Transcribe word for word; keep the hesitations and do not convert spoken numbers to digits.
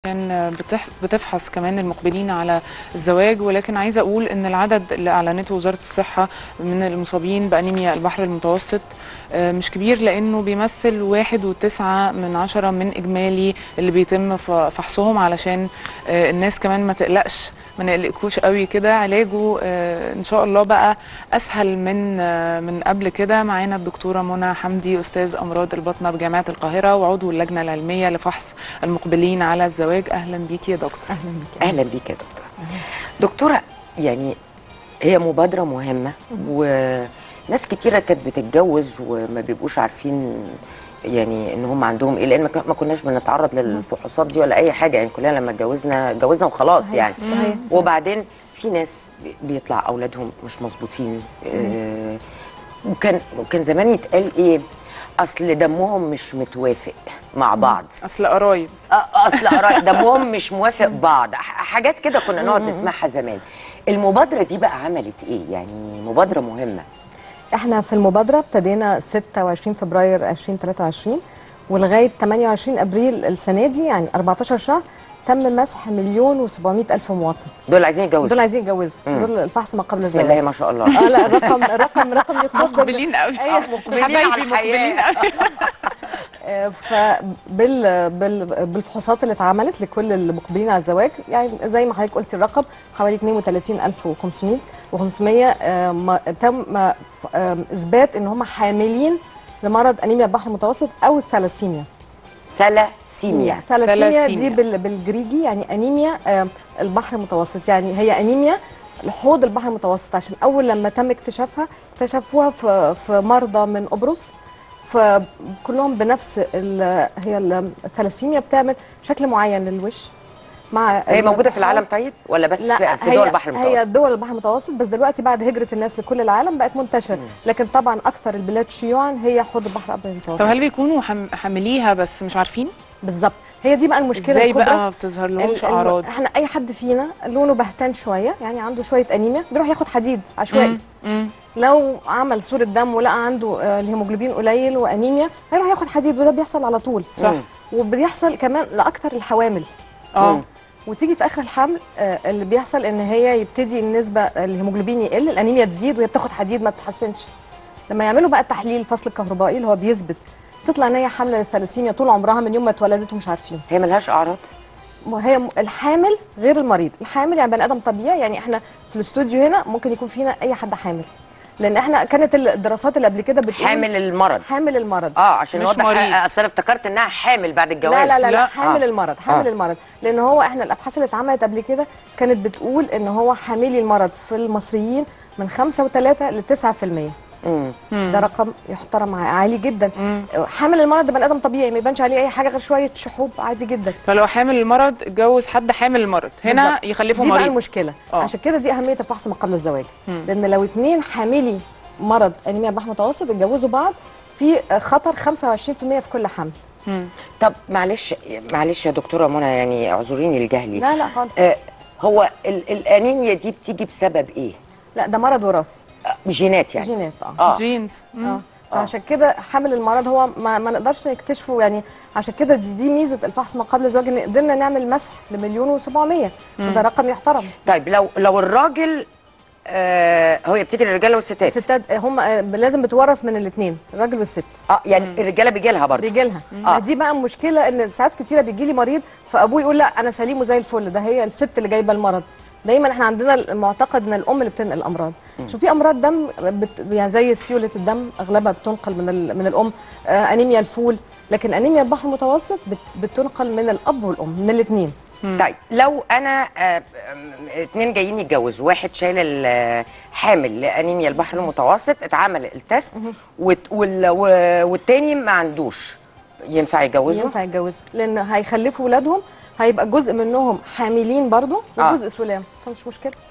كان بتفحص كمان المقبلين على الزواج، ولكن عايزه اقول ان العدد اللي اعلنته وزاره الصحه من المصابين بانيميا البحر المتوسط مش كبير، لانه بيمثل واحد وتسعة من عشرة من اجمالي اللي بيتم فحصهم، علشان الناس كمان ما تقلقش، ما نقلقكوش قوي كده. علاجه ان شاء الله بقى اسهل من من قبل كده. معانا الدكتوره منى حمدي، استاذ امراض الباطنه بجامعه القاهره وعضو اللجنه العلميه لفحص المقبلين على الزواج. اهلا بيكي يا دكتور. اهلا بيكي. اهلا بيكي يا دكتور. دكتوره، يعني هي مبادره مهمه، وناس كتيره كانت بتتجوز وما بيبقوش عارفين يعني ان هم عندهم ايه، لان ما كناش بنتعرض للفحوصات دي ولا اي حاجه، يعني كلنا لما اتجوزنا اتجوزنا وخلاص. صحيح. يعني صحيح. وبعدين في ناس بيطلع اولادهم مش مظبوطين، آه وكان وكان زمان يتقال ايه، اصل دمهم مش متوافق مع بعض، اصل قرايب، اصل قرايب دمهم مش موافق بعض، حاجات كده كنا نقعد نسمعها زمان. المبادره دي بقى عملت ايه؟ يعني مبادره مهمه. احنا في المبادره ابتدينا ستة وعشرين فبراير ألفين وثلاثة وعشرين ولغايه ثمانية وعشرين ابريل السنه دي، يعني أربعتاشر شهر، تم مسح مليون وسبعمية الف مواطن. دول عايزين يتجوزوا دول عايزين يتجوزوا دول الفحص ما قبل الزواج. بسم الله ما شاء الله. اه لا، الرقم رقم رقم يخض. مقبلين قوي. ايوه مقبلين على الحياه. فبال بال بالفحوصات اللي اتعملت لكل المقبلين على الزواج، يعني زي ما حضرتك قلتي الرقم حوالي اثنين وثلاثين ألف وخمسمية تم اثبات ان هم حاملين لمرض انيميا البحر المتوسط او الثلاسيميا. ثلاسيميا ثلاسيميا دي بالجريجي يعني انيميا البحر المتوسط، يعني هي انيميا لحوض البحر المتوسط، عشان اول لما تم اكتشافها اكتشفوها في في مرضى من قبرص، فكلهم بنفس هي الثلاسيميا بتعمل شكل معين للوش. مع هي موجوده في العالم طيب ولا بس لا في دول البحر المتوسط؟ هي دول البحر المتوسط، بس دلوقتي بعد هجره الناس لكل العالم بقت منتشره، مم. لكن طبعا اكثر البلاد شيوعا هي حوض البحر المتوسط. طب هل بيكونوا حامليها بس مش عارفين؟ بالظبط، هي دي بقى المشكله ازاي الكبرى. بقى ما بتظهر لهمش اعراض؟ احنا اي حد فينا لونه بهتان شويه، يعني عنده شويه انيميا، بيروح ياخد حديد عشوائي. لو عمل صوره دم ولقى عنده الهيموجلوبين قليل وانيميا، هيروح ياخد حديد، وده بيحصل على طول. صح. وبيحصل كمان لاكثر الحوامل. اه وتيجي في اخر الحمل اللي بيحصل ان هي يبتدي النسبه الهيموجلوبين يقل، الانيميا تزيد، وهي بتاخد حديد ما بتتحسنش. لما يعملوا بقى التحليل الفصل الكهربائي اللي هو بيثبت، تطلع ان هي حامله للثلاسيميا طول عمرها من يوم ما اتولدت ومش عارفين. هي ملهاش اعراض؟ هي الحامل غير المريض. الحامل يعني بني ادم طبيعي، يعني احنا في الاستوديو هنا ممكن يكون فينا اي حد حامل، لان احنا كانت الدراسات اللي قبل كده بتقول حامل المرض. حامل المرض اه عشان نوضح. اصل انا افتكرت انها حامل بعد الجواز. لا لا لا, لا حامل آه. المرض حامل آه. المرض، لان هو احنا الابحاث اللي اتعملت قبل كده كانت بتقول ان هو حاملي المرض في المصريين من خمسة وثلاثة لتسعة في المية. امم ده رقم يحترم عالي جدا. مم. حامل المرض ده بني ادم طبيعي، ما يبانش عليه اي حاجه غير شويه شحوب عادي جدا. فلو حامل المرض اتجوز حد حامل المرض هنا بالزبط. يخلفه مريض. دي بقى المشكله. أوه. عشان كده دي اهميه الفحص ما قبل الزواج. مم. لان لو اثنين حاملي مرض انيميا البحر المتوسط اتجوزوا بعض، في خطر خمسة وعشرين في المية في كل حمل. مم. طب معلش معلش يا دكتوره منى، يعني اعذريني لجهلي. لا لا خالص. آه هو ال الانيميا دي بتيجي بسبب ايه؟ لا ده مرض وراثي. جينات يعني. جينات اه, آه. جينز. اه فعشان كده حامل المرض هو ما, ما نقدرش نكتشفه، يعني عشان كده دي, دي ميزه الفحص ما قبل الزواج، ان قدرنا نعمل مسح لمليون وسبعمية، وده رقم يحترم. طيب لو لو الراجل آه هو بتيجي للرجاله والستات؟ الستات هم لازم بتورث من الاثنين، الراجل والست. اه يعني مم. الرجاله بيجي لها برضه؟ بيجي لها. آه. دي بقى المشكله، ان ساعات كتيره بيجي لي مريض فابوه يقول لا انا سليم وزي الفل، ده هي الست اللي جايبه المرض. دايما احنا عندنا المعتقد ان الام اللي بتنقل الامراض. عشان في امراض دم بت... يعني زي سيوله الدم اغلبها بتنقل من ال... من الام، آه انيميا الفول، لكن انيميا البحر المتوسط بت... بتنقل من الاب والام، من الاثنين. طيب لو انا آه اتنين جايين يتجوزوا، واحد شايل الحامل لانيميا البحر المتوسط، اتعمل التست، وت... وال... والتاني ما عندوش، ينفع يتجوزوا؟ ينفع يتجوزوا، لان هيخلفوا ولادهم، هيبقى جزء منهم حاملين برضو وجزء آه. سلام، فمش مشكله.